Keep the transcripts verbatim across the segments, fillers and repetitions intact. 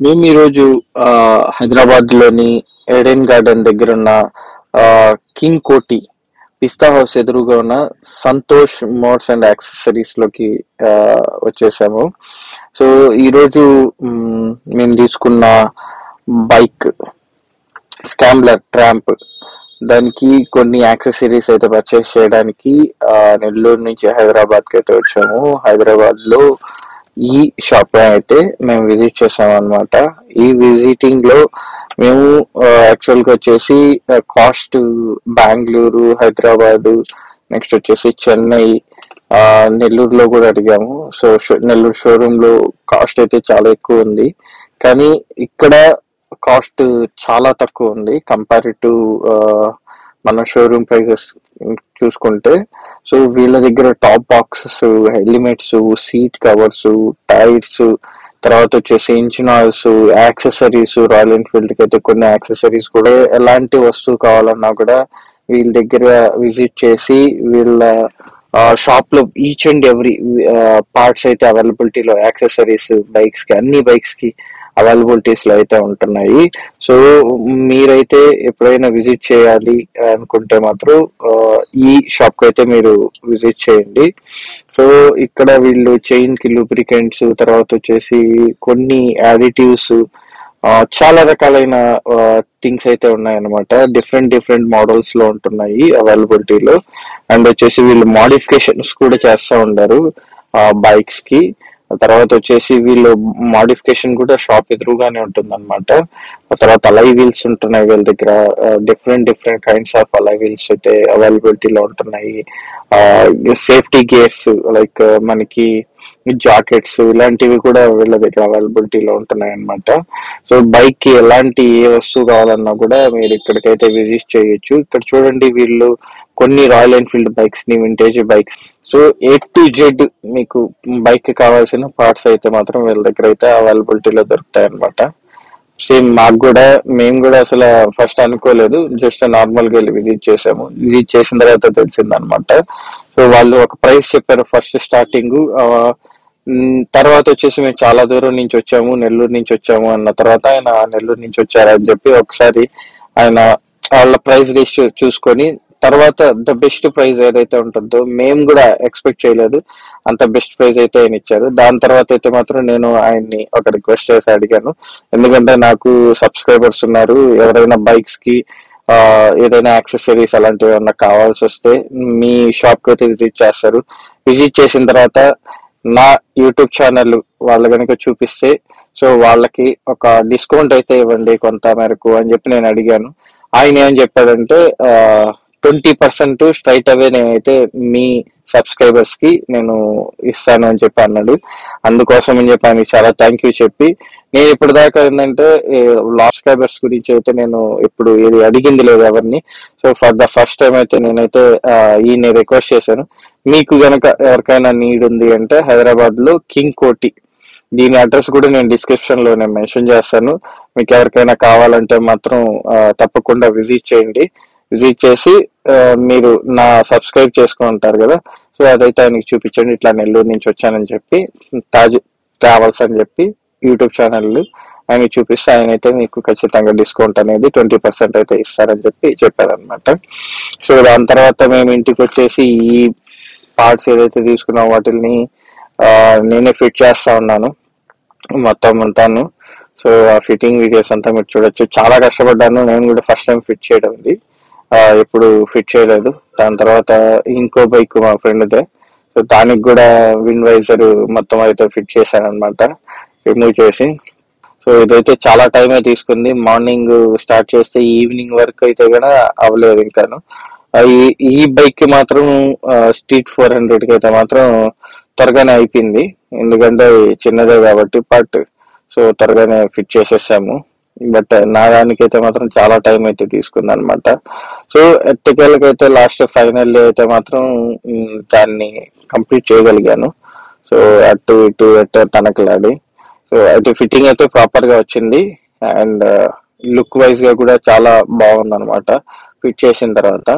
మేము ఈరోజు ఆ, హైదరాబాద్ లోని ఎడెన్ గార్డెన్ దగ్గర ఉన్న ఆ, కింగ్ కోటి పిస్తా హౌస్ ఎదురుగా ఉన్న సంతోష్ మోడ్స్ అండ్ యాక్సెసరీస్ లోకి ఆ, వచ్చేసాము. సో ఈరోజు మ్, మేము తీసుకున్న బైక్ స్కాంబ్లర్ ట్రాంప్, దానికి కొన్ని యాక్సెసరీస్ అయితే పర్చేస్ చేయడానికి ఆ, నెల్లూరు నుంచి హైదరాబాద్ కి అయితే వచ్చాము. హైదరాబాద్ లో ఈ షాప్ అయితే మేము విజిట్ చేసాం అనమాట. ఈ విజిటింగ్ లో మేము యాక్చువల్ గా వచ్చేసి కాస్ట్ బెంగళూరు, హైదరాబాద్, నెక్స్ట్ వచ్చేసి చెన్నై, ఆ, నెల్లూరులో కూడా అడిగాము. సో షో- నెల్లూరు షోరూమ్ లో కాస్ట్ అయితే చాలా ఎక్కువ ఉంది, కానీ ఇక్కడ కాస్ట్ చాలా తక్కువ ఉంది కంపేర్ టు మన షోరూమ్ ప్రైజెస్ చూసుకుంటే. సో వీళ్ళ దగ్గర top boxes, helmets, seat covers, tyres, తర్వాత వచ్చేసి engine oils, accessories, Royal Enfield కి అయితే కొన్ని యాక్సెసరీస్ కూడా ఎలాంటి వస్తువు కావాలన్నా కూడా వీళ్ళ దగ్గర విజిట్ చేసి వీళ్ళ షాప్ లో ఈచ్ అండ్ ఎవ్రీ పార్ట్స్ అయితే అవైలబిలిటీలో, యాక్సెసరీస్ బైక్స్ కి, అన్ని బైక్స్ కి అవైలబిలిటీస్ లో అయితే ఉంటున్నాయి. సో మీరైతే ఎప్పుడైనా విజిట్ చేయాలి అనుకుంటే మాత్రం ఆ, ఈ షాప్ కి అయితే మీరు విజిట్ చేయండి. సో ఇక్కడ వీళ్ళు చైన్ కి లూబ్రికెంట్స్, తర్వాత వచ్చేసి కొన్ని యాడిటివ్స్, చాలా రకాలైన థింగ్స్ అయితే ఉన్నాయన్నమాట. డిఫరెంట్ డిఫరెంట్ మోడల్స్ లో ఉంటున్నాయి అవైలబిలిటీలో. అండ్ వచ్చేసి వీళ్ళు మోడిఫికేషన్స్ కూడా చేస్తూ ఉంటారు బైక్స్ కి. తర్వాత వచ్చేసి వీళ్ళు మోడిఫికేషన్ కూడా షాప్ ఎదురుగానే ఉంటుంది అనమాట. తర్వాత అలై వీల్స్ ఉంటున్నాయి వీళ్ళ దగ్గర. Different different kinds of alloy wheels అయితే అవైలబిలిటీలో ఉంటున్నాయి. సేఫ్టీ గేర్స్ లైక్ మనకి జాకెట్స్ ఇలాంటివి కూడా వీళ్ళ దగ్గర అవైలబిలిటీలో ఉంటున్నాయి అనమాట. సో బైక్ కి ఎలాంటి ఏ వస్తువు కావాలన్నా కూడా మీరు ఇక్కడికైతే విజిట్ చేయొచ్చు. ఇక్కడ చూడండి, వీళ్ళు కొన్ని రాయల్ ఎన్ఫీల్డ్ బైక్స్ ని, vintage bikes, so A to Z మీకు బైక్ కి కావాల్సిన పార్ట్స్ అయితే మాత్రం వీళ్ళ దగ్గర అయితే అవైలబిలిటీలో దొరుకుతాయి అనమాట. సేమ్ మాకు కూడా, మేము కూడా అసలు ఫస్ట్ అనుకోలేదు, జస్ట్ నార్మల్ గా వెళ్ళి విజిట్ చేసాము. విజిట్ చేసిన తర్వాత తెలిసింది అనమాట. సో వాళ్ళు ఒక ప్రైస్ చెప్పారు ఫస్ట్ స్టార్టింగ్. తర్వాత వచ్చేసి మేము చాలా దూరం నుంచి వచ్చాము, నెల్లూరు నుంచి వచ్చాము అన్న తర్వాత ఆయన నెల్లూరు నుంచి వచ్చారని చెప్పి ఒకసారి ఆయన వాళ్ళ ప్రైస్ లిస్ట్ చూసుకొని తర్వాత ద బెస్ట్ ప్రైస్ ఏదైతే ఉంటుందో, మేము కూడా ఎక్స్పెక్ట్ చేయలేదు అంత బెస్ట్ ప్రైస్ అయితే ఆయన ఇచ్చారు. దాని తర్వాత అయితే మాత్రం నేను ఆయన్ని ఒక రిక్వెస్ట్ చేసి అడిగాను, ఎందుకంటే నాకు సబ్స్క్రైబర్స్ ఉన్నారు, ఎవరైనా బైక్స్ కి ఆ ఏదైనా యాక్సెసరీస్ అలాంటివి ఏమన్నా కావాల్సి వస్తే మీ షాప్ కి అయితే విజిట్ చేస్తారు. విజిట్ చేసిన తర్వాత నా యూట్యూబ్ ఛానల్ వాళ్ళు కనుక చూపిస్తే సో వాళ్ళకి ఒక డిస్కౌంట్ అయితే ఇవ్వండి కొంత మేరకు అని చెప్పి నేను అడిగాను. ఆయన ఏం చెప్పాడంటే ట్వంటీ పర్సెంట్ స్ట్రైట్ అవే నేనైతే మీ సబ్స్క్రైబర్స్ కి నేను ఇస్తాను అని చెప్పి అన్నాడు. అందుకోసం అని చెప్పి ఆయనకి చాలా థ్యాంక్ యూ చెప్పి, నేను ఇప్పుడు దాకా ఏంటంటే సబ్స్క్రైబర్స్ గురించి అయితే నేను ఇప్పుడు ఏది అడిగింది లేదు ఎవరిని. So for the first time అయితే నేనైతే ఈయన రిక్వెస్ట్ చేశాను, మీకు గనక ఎవరికైనా నీడ్ ఉంది అంటే హైదరాబాద్ లో కింగ్ కోటి, దీని అడ్రస్ కూడా నేను డిస్క్రిప్షన్ లో నేను మెన్షన్ చేస్తాను. మీకు ఎవరికైనా కావాలంటే మాత్రం ఆ, తప్పకుండా విజిట్ చేయండి. విజిట్ చేసి ఆ, మీరు నా సబ్స్క్రైబ్ చేసుకుని ఉంటారు కదా, సో అదైతే ఆయనకి చూపించండి, ఇట్లా నెల్లూరు నుంచి వచ్చానని చెప్పి, తాజ్ ట్రావెల్స్ అని చెప్పి యూట్యూబ్ ఛానల్ ఆయన చూపిస్తే ఆయన అయితే మీకు ఖచ్చితంగా డిస్కౌంట్ అనేది ట్వంటీ పర్సెంట్ అయితే ఇస్తారని చెప్పి చెప్పారనమాట. సో దాని తర్వాత మేము ఇంటికి వచ్చేసి ఈ పార్ట్స్ ఏదైతే తీసుకున్నాం వాటిని ఆ, నేనే ఫిట్ చేస్తా ఉన్నాను మొత్తం అంతాను. సో ఆ ఫిట్టింగ్ వీడియోస్ అంతా మీరు చూడొచ్చు. చాలా కష్టపడ్డాను, నేను కూడా ఫస్ట్ టైం ఫిట్ చేయడం ఇది, ఆ, ఎప్పుడు ఫిట్ చేయలేదు. దాని తర్వాత ఇంకో బైక్ మా ఫ్రెండ్దే, సో దానికి కూడా విండ్ వైజర్ మొత్తం అయితే ఫిట్ చేశాను అనమాట, రిమూవ్ చేసి. సో ఇదైతే చాలా టైం అయితే తీసుకుంది. మార్నింగ్ స్టార్ట్ చేస్తే ఈవినింగ్ వరకు అయితే కూడా అవ్వలేదు ఇంకాను. ఆ, ఈ ఈ బైక్ కి మాత్రం స్ట్రీట్ ఫోర్ హండ్రెడ్ కి అయితే మాత్రం త్వరగానే అయిపోయింది, ఎందుకంటే చిన్నదే కాబట్టి పార్ట్. సో త్వరగానే ఫిట్ చేసేసాము. బట్ నా దానికైతే మాత్రం చాలా టైం అయితే తీసుకుంది అనమాట. సో ఎట్టకేళ్ళకి అయితే లాస్ట్ ఫైనల్ అయితే మాత్రం ఉమ్, దాన్ని కంప్లీట్ చేయగలిగాను. సో అటు ఇటు అటు తనకలాడి, సో అయితే ఫిట్టింగ్ అయితే ప్రాపర్ గా వచ్చింది. అండ్ లుక్ వైజ్ గా కూడా చాలా బాగుంది అనమాట ఫిట్ చేసిన తర్వాత.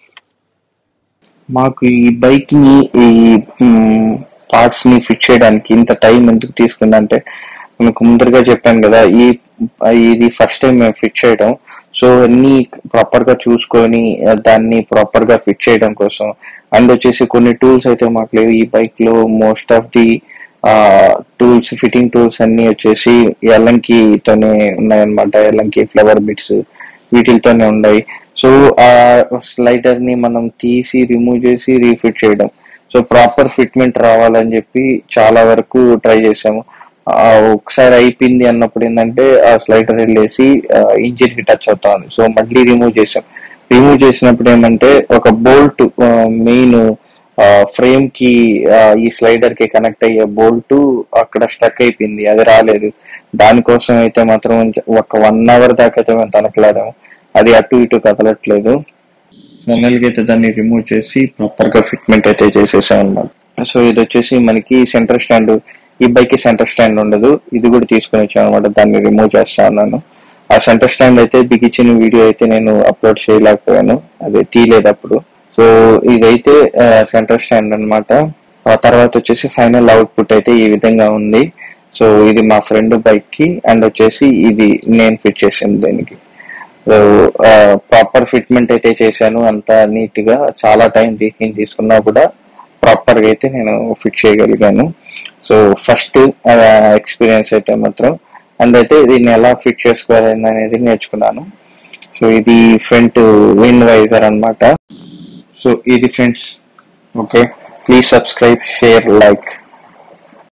మాకు ఈ బైక్ ని, ఈ పార్ట్స్ ని ఫిట్ చేయడానికి ఇంత టైం ఎందుకు తీసుకుందంటే, మీకు ముందరగా చెప్పాను కదా, ఈ ఇది ఫస్ట్ టైం మేము ఫిట్ చేయడం. సో అన్ని ప్రాపర్ గా చూసుకొని దాన్ని ప్రాపర్ గా ఫిట్ చేయడం కోసం, అండ్ వచ్చేసి కొన్ని టూల్స్ అయితే మాకు లేవు ఈ బైక్ లో. Most of the tools, fitting tools అన్ని వచ్చేసి ఎల్లంకితోనే ఉన్నాయన్నమాట. ఎల్లంకి ఫ్లవర్ బిట్స్ వీటితోనే ఉన్నాయి. సో ఆ స్లైడర్ ని మనం తీసి రిమూవ్ చేసి రీఫిట్ చేయడం. సో ప్రాపర్ ఫిట్మెంట్ రావాలని చెప్పి చాలా వరకు ట్రై చేసాము. ఒకసారి అయిపోయింది అన్నప్పుడు ఏంటంటే ఆ స్లైడర్ వెళ్ళేసి ఇంజిన్ కి టచ్ అవుతా ఉంది. సో మళ్ళీ రిమూవ్ చేసాం. రిమూవ్ చేసినప్పుడు ఏమంటే ఒక బోల్ట్, మెయిన్ ఫ్రేమ్ కి ఈ స్లైడర్ కి కనెక్ట్ అయ్యే బోల్ట్ అక్కడ స్టక్ అయిపోయింది, అది రాలేదు. దానికోసం అయితే మాత్రం ఒక వన్ అవర్ దాకా అయితే మేము తనకలాడాము, అది అటు ఇటు కదలట్లేదు. ఫైనల్ గా అయితే దాన్ని రిమూవ్ చేసి ప్రాపర్ గా ఫిట్మెంట్ అయితే చేసేసాం అన్నమాట. సో ఇది వచ్చేసి మనకి సెంటర్ స్టాండ్, ఈ బైక్ కి సెంటర్ స్టాండ్ ఉండదు, ఇది కూడా తీసుకొని వచ్చాను అనమాట. దాన్ని రిమూవ్ చేస్తా ఉన్నాను. ఆ సెంటర్ స్టాండ్ అయితే బిగించిన వీడియో అయితే నేను అప్లోడ్ చేయలేకపోయాను, అది తీయలేదు అప్పుడు. సో ఇదైతే సెంటర్ స్టాండ్ అనమాట. ఆ తర్వాత వచ్చేసి ఫైనల్ అవుట్పుట్ అయితే ఈ విధంగా ఉంది. సో ఇది మా ఫ్రెండ్ బైక్ కి, అండ్ వచ్చేసి ఇది నేను ఫిట్ చేసాను దీనికి. సో ప్రాపర్ ఫిట్మెంట్ అయితే చేశాను, అంతా నీట్ గా. చాలా టైం టేకింగ్ తీసుకున్నా కూడా ప్రాపర్ గా అయితే నేను ఫిట్ చేయగలిగాను. సో ఫస్ట్ ఎక్స్పీరియన్స్ అయితే మాత్రం, అండ్ అయితే దీన్ని ఎలా ఫిట్ చేసుకోవాలని అనేది నేర్చుకున్నాను. సో ఇది ఫ్రంట్ విండ్ వైజర్ అన్నమాట. సో ఇది friends. Okay, please subscribe, share, like.